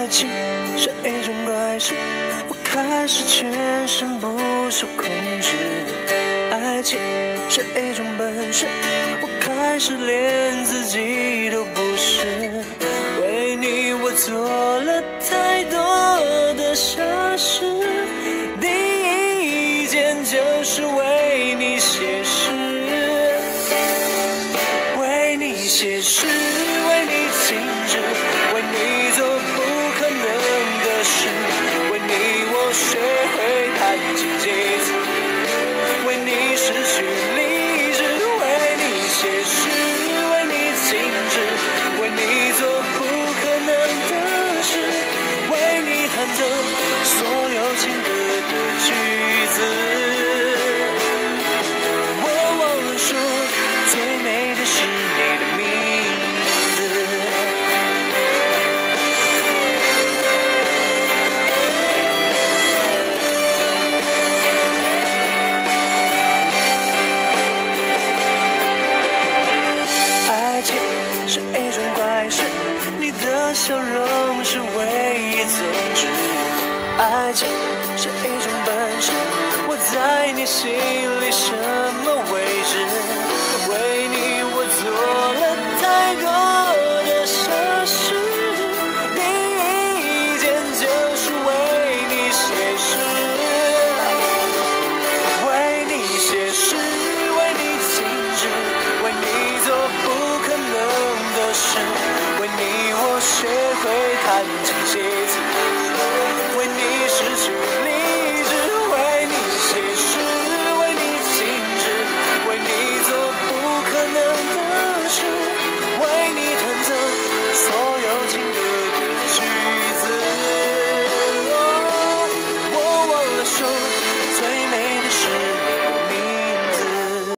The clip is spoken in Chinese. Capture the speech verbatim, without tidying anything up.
情是一种怪事，我开始全身不受控制。爱情是一种本事，我开始连自己都不是。为你我做了太多的傻事，第一件就是为你写诗，为你写诗，为你静止，为你做不可能的事，为你我学会弹琴几次，为你失去理智，为你写诗，为你静止，为你做不可能的事，为你弹奏所有情歌的句子。我忘了说，最美的是你的名字。爱情是一种怪事，你的笑容是唯一宗旨。爱情是一种本事，我在你心里什么位置？为你我做了太多的傻事，第一件就是为你写诗，为你写诗，为你静止，为你做不可能的事，为你我学会弹琴写